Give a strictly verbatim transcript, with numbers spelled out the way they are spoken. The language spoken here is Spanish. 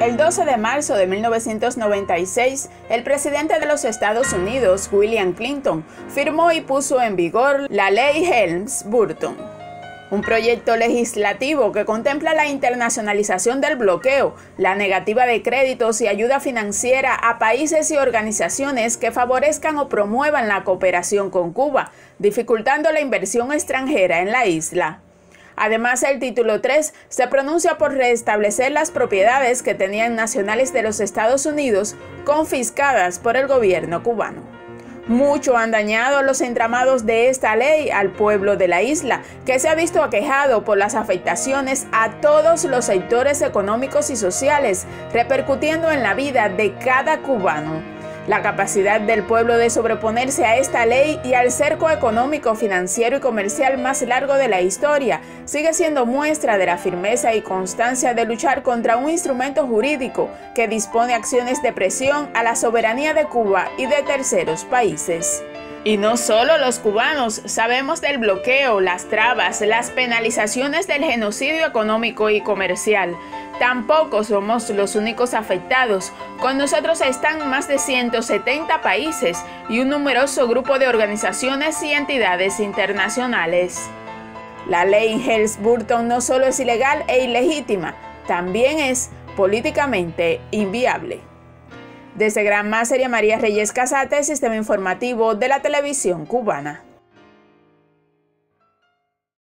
El doce de marzo de mil novecientos noventa y seis, el presidente de los Estados Unidos, William Clinton, firmó y puso en vigor la Ley Helms-Burton, un proyecto legislativo que contempla la internacionalización del bloqueo, la negativa de créditos y ayuda financiera a países y organizaciones que favorezcan o promuevan la cooperación con Cuba, dificultando la inversión extranjera en la isla. Además, el título tres se pronuncia por restablecer las propiedades que tenían nacionales de los Estados Unidos confiscadas por el gobierno cubano. Mucho han dañado los entramados de esta ley al pueblo de la isla, que se ha visto aquejado por las afectaciones a todos los sectores económicos y sociales, repercutiendo en la vida de cada cubano. La capacidad del pueblo de sobreponerse a esta ley y al cerco económico, financiero y comercial más largo de la historia sigue siendo muestra de la firmeza y constancia de luchar contra un instrumento jurídico que dispone acciones de presión a la soberanía de Cuba y de terceros países. Y no solo los cubanos sabemos del bloqueo, las trabas, las penalizaciones del genocidio económico y comercial. Tampoco somos los únicos afectados. Con nosotros están más de ciento setenta países y un numeroso grupo de organizaciones y entidades internacionales. La ley Helms-Burton no solo es ilegal e ilegítima, también es políticamente inviable. Desde Granma, María Reyes Casate, Sistema Informativo de la Televisión Cubana.